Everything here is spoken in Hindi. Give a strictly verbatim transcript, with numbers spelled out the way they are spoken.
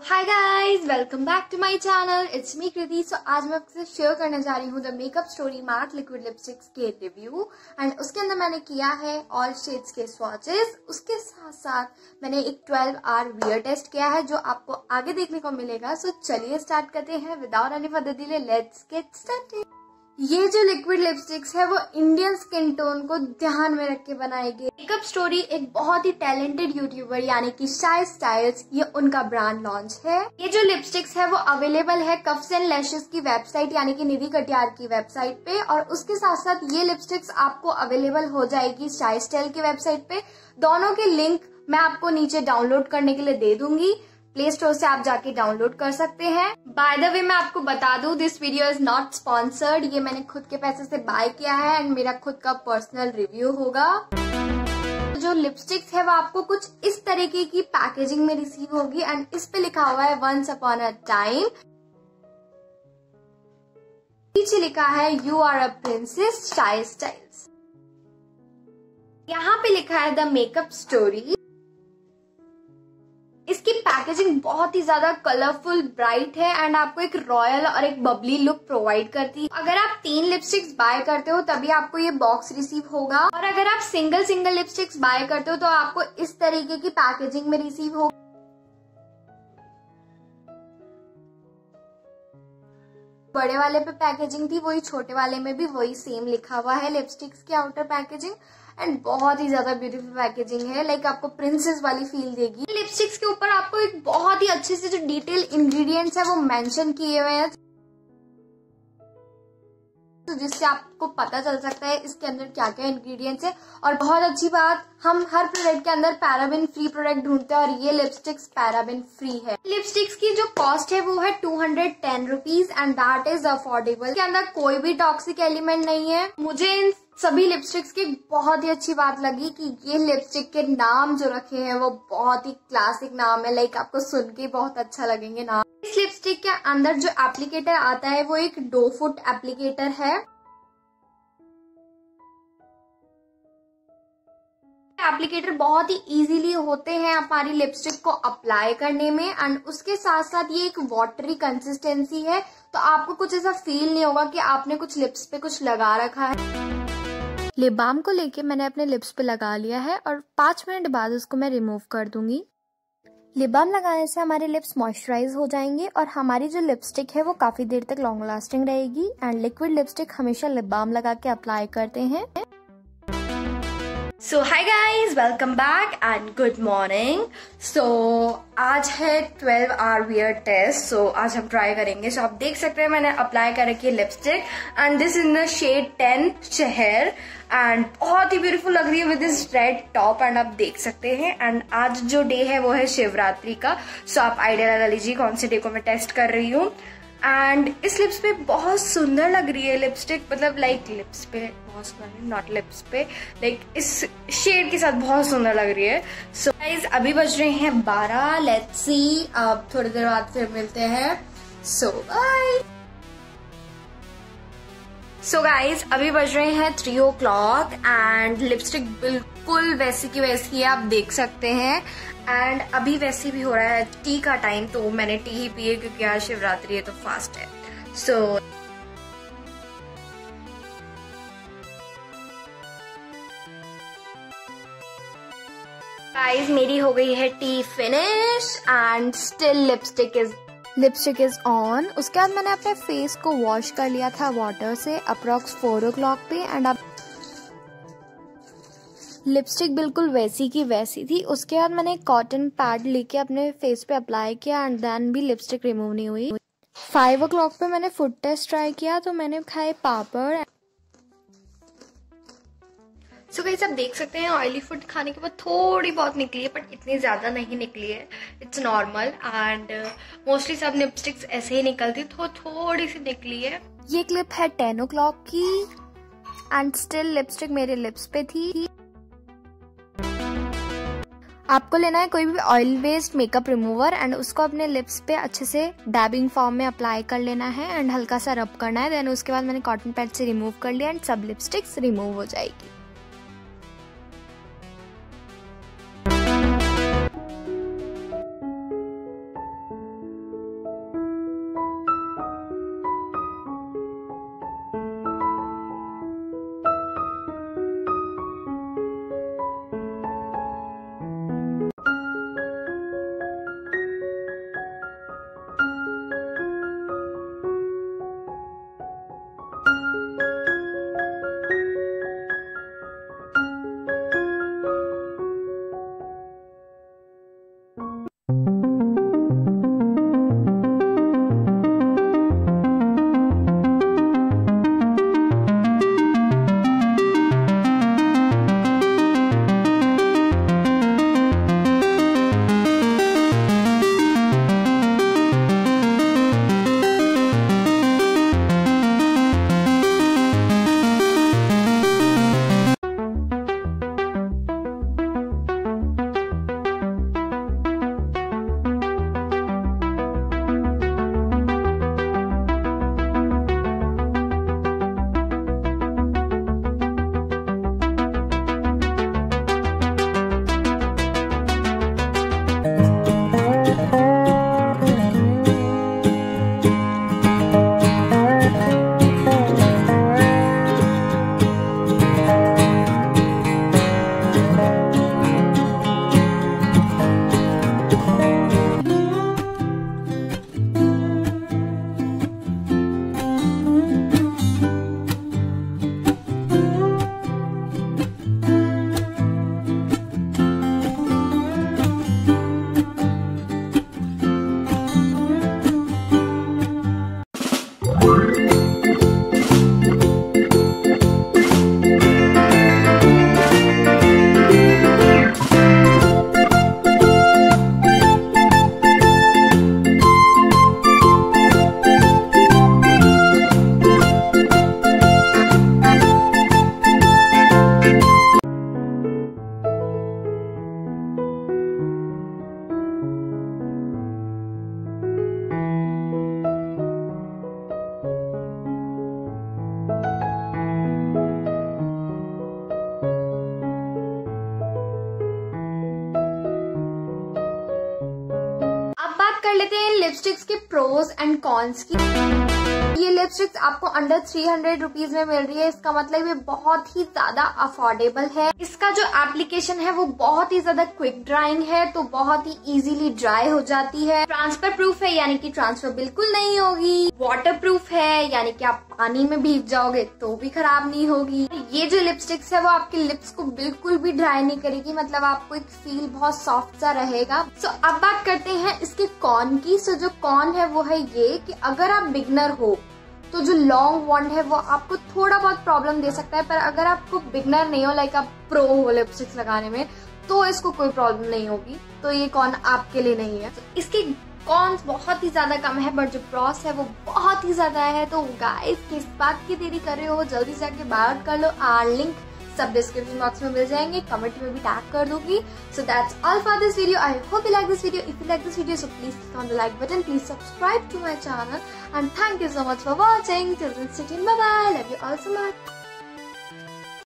Hi guys, welcome back to my channel. It's me Kriti. So आज मैं आपसे शेयर करने जा रही हूँ the makeup story matte liquid lipsticks के रिव्यू। एंड उसके अंदर मैंने किया है ऑल शेड्स के स्वॉचेस। उसके साथ साथ मैंने एक ट्वेल्व आवर वियर टेस्ट किया है जो आपको आगे देखने को मिलेगा। सो so, चलिए स्टार्ट करते हैं without any further delay. Let's get started. ये जो लिक्विड लिपस्टिक्स है वो इंडियन स्किन टोन को ध्यान में रख के बनाई गई। मेकअप स्टोरी एक बहुत ही टैलेंटेड यूट्यूबर यानी कि शाय स्टाइल्स, ये उनका ब्रांड लॉन्च है। ये जो लिपस्टिक्स है वो अवेलेबल है कफ्स एंड लैशेस की वेबसाइट यानी कि निधि कटियार की वेबसाइट पे, और उसके साथ साथ ये लिपस्टिक्स आपको अवेलेबल हो जाएगी शाय स्टाइल की वेबसाइट पे। दोनों के लिंक मैं आपको नीचे डाउनलोड करने के लिए दे दूंगी। प्ले स्टोर से आप जाके डाउनलोड कर सकते हैं। बाय द वे मैं आपको बता दूं, this video is not sponsored. ये मैंने खुद के पैसे से बाय किया है एंड मेरा खुद का पर्सनल रिव्यू होगा। जो लिपस्टिक्स है वो आपको कुछ इस तरीके की पैकेजिंग में रिसीव होगी एंड इस पे लिखा हुआ है वंस अपॉन अ टाइम। पीछे लिखा है you are a princess shy styles. यहाँ पे लिखा है द मेकअप स्टोरी। इसकी पैकेजिंग बहुत ही ज्यादा कलरफुल, ब्राइट है एंड आपको एक रॉयल और एक बबली लुक प्रोवाइड करती है। अगर आप तीन लिपस्टिक्स बाय करते हो तभी आपको ये बॉक्स रिसीव होगा, और अगर आप सिंगल सिंगल लिपस्टिक्स बाय करते हो तो आपको इस तरीके की पैकेजिंग में रिसीव होगा। बड़े वाले पे पैकेजिंग थी, वही छोटे वाले में भी वही सेम लिखा हुआ है लिपस्टिक्स की आउटर पैकेजिंग। एंड बहुत ही ज्यादा ब्यूटीफुल पैकेजिंग है, लाइक आपको प्रिंसेस वाली फील देगी। लिपस्टिक्स के ऊपर आपको एक बहुत ही अच्छे से जो डिटेल इंग्रेडिएंट्स है वो मेंशन किए हुए हैं, तो जिससे आपको पता चल सकता है इसके अंदर क्या क्या इंग्रेडिएंट्स है। और बहुत अच्छी बात, हम हर प्रोडक्ट के अंदर पैराबेन फ्री प्रोडक्ट ढूंढते हैं और ये लिपस्टिक्स पैराबेन फ्री है। लिपस्टिक्स की जो कॉस्ट है वो है two hundred ten rupees and that is affordable. इसके अंदर कोई भी टॉक्सिक एलिमेंट नहीं है। मुझे इन सभी लिपस्टिक्स की बहुत ही अच्छी बात लगी कि ये लिपस्टिक के नाम जो रखे हैं वो बहुत ही क्लासिक नाम है, लाइक आपको सुन के बहुत अच्छा लगेंगे नाम। इस लिपस्टिक के अंदर जो एप्लीकेटर आता है वो एक डो फुट एप्लीकेटर है। एप्लीकेटर बहुत ही इजीली होते हैं हमारी लिपस्टिक को अप्लाई करने में, एंड उसके साथ साथ ये एक वाटरी कंसिस्टेंसी है, तो आपको कुछ ऐसा फील नहीं होगा कि आपने कुछ लिप्स पे कुछ लगा रखा है। लिप बाम को लेके मैंने अपने लिप्स पे लगा लिया है और पांच मिनट बाद उसको मैं रिमूव कर दूंगी। लिप बाम लगाने से हमारे लिप्स मॉइस्चराइज हो जाएंगे और हमारी जो लिपस्टिक है वो काफी देर तक लॉन्ग लास्टिंग रहेगी। एंड लिक्विड लिपस्टिक हमेशा लिप बाम लगा के अप्लाई करते हैं। So hi guys, welcome back and good morning. So आज है twelve hour wear test. So आज हम ट्राई करेंगे। सो so, आप देख सकते हैं मैंने अप्लाई कर रखी है lipstick and this in the shade ten शहर एंड बहुत ही ब्यूटीफुल लग रही है with this red top. And आप देख सकते हैं एंड आज जो डे है वो है शिवरात्रि का। सो so, आप आइडिया लगा लीजिए कौन से डे को मैं टेस्ट कर रही हूँ। एंड इस लिप्स पे बहुत सुंदर लग रही है लिपस्टिक, मतलब लाइक लिप्स पे बहुत सुंदर, नॉट लिप्स पे, लाइक इस शेड के साथ बहुत सुंदर लग रही है। सो so, गाइज अभी बज रहे हैं बारह। लेट्स सी, अब थोड़ी देर बाद फिर मिलते हैं। सो बाय। सो गाइज अभी बज रहे हैं three o'clock and lipstick बिल्कुल वैसी की वैसी है, आप देख सकते हैं। एंड अभी वैसे भी हो रहा है टी का टाइम, तो मैंने टी ही पी है क्योंकि आज शिवरात्रि है तो फास्ट है। सो so, गाइस मेरी हो गई है tea finish and still lipstick is lipstick is on. उसके बाद मैंने अपने फेस को वॉश कर लिया था वाटर से अप्रॉक्स फोर ओ क्लॉक पे। एंड अब लिपस्टिक बिल्कुल वैसी की वैसी थी। उसके बाद मैंने कॉटन पैड लेके अपने फेस पे अप्लाई किया एंड देन भी लिपस्टिक रिमूव नहीं हुई। फाइव ओ क्लॉक पे मैंने फूड टेस्ट ट्राई किया तो मैंने खाए पापड़। सो गाइस आप देख सकते हैं ऑयली फूड खाने के बाद थोड़ी बहुत निकली है, बट इतनी ज्यादा नहीं निकली है, इट्स नॉर्मल। एंड मोस्टली सब लिपस्टिक्स ऐसे ही निकलती, तो थोड़ी सी निकली है। ये क्लिप है टेन ओ क्लॉक की एंड स्टिल लिपस्टिक मेरे लिप्स पे थी। आपको लेना है कोई भी oil based makeup remover and उसको अपने लिप्स पे अच्छे से डैबिंग फॉर्म में अप्लाई कर लेना है एंड हल्का सा रब करना है। देन उसके बाद मैंने कॉटन पैड से रिमूव कर लिया एंड सब लिपस्टिक्स रिमूव हो जाएगी। प्रोज एंड कॉन्स की। ये लिपस्टिक्स आपको अंडर थ्री हंड्रेड रुपीज में मिल रही है, इसका मतलब ये बहुत ही ज्यादा अफोर्डेबल है। इसका जो एप्लीकेशन है वो बहुत ही ज्यादा क्विक ड्राइंग है, तो बहुत ही इजीली ड्राई हो जाती है। ट्रांसफर प्रूफ है, यानी कि ट्रांसफर बिल्कुल नहीं होगी। वाटर प्रूफ है, यानी कि आप पानी में भीग जाओगे तो भी खराब नहीं होगी। ये जो लिपस्टिक्स है वो आपके लिप्स को बिल्कुल भी ड्राई नहीं करेगी, मतलब आपको एक फील बहुत सॉफ्ट सा रहेगा। सो so, अब बात करते हैं इसके कॉन की। सो so, जो कॉन है वो है ये कि अगर आप बिगनर हो तो जो लॉन्ग वॉन्ड है वो आपको थोड़ा बहुत प्रॉब्लम दे सकता है, पर अगर आपको बिगनर नहीं हो, लाइक आप प्रो हो लिपस्टिक्स लगाने में, तो इसको कोई प्रॉब्लम नहीं होगी। तो ये कॉन आपके लिए नहीं है। तो इसके कॉन्स बहुत ही ज्यादा कम है, बट जो प्रॉस है वो बहुत ही ज्यादा है। तो गाइस, किस बात की देरी कर रहे हो, जल्दी से आके बाय आउट कर लो। आर लिंक सब डिस्क्रिप्शन बॉक्स में मिल जाएंगे, कमेंट में भी टैग कर दूंगी। So that's all for this video. I hope you like this video. If you like this video, so please click on the like button, please subscribe to my channel, and thank you so much for watching. Till then, stay tuned, bye bye, love you all so much.